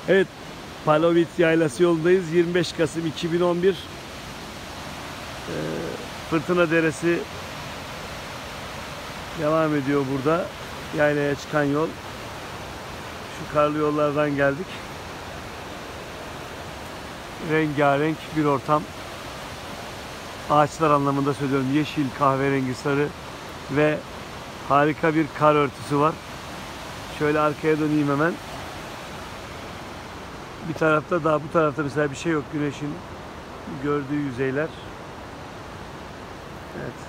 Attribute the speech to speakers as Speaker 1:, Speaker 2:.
Speaker 1: Evet, Palovit Yaylası yolundayız. 25 Kasım 2011. Fırtına Deresi devam ediyor burada. Yaylaya çıkan yol. Şu karlı yollardan geldik. Rengarenk bir ortam. Ağaçlar anlamında söylüyorum. Yeşil, kahverengi, sarı ve harika bir kar örtüsü var. Şöyle arkaya döneyim hemen. Bir tarafta daha, bu tarafta mesela bir şey yok. Güneşin gördüğü yüzeyler. Evet.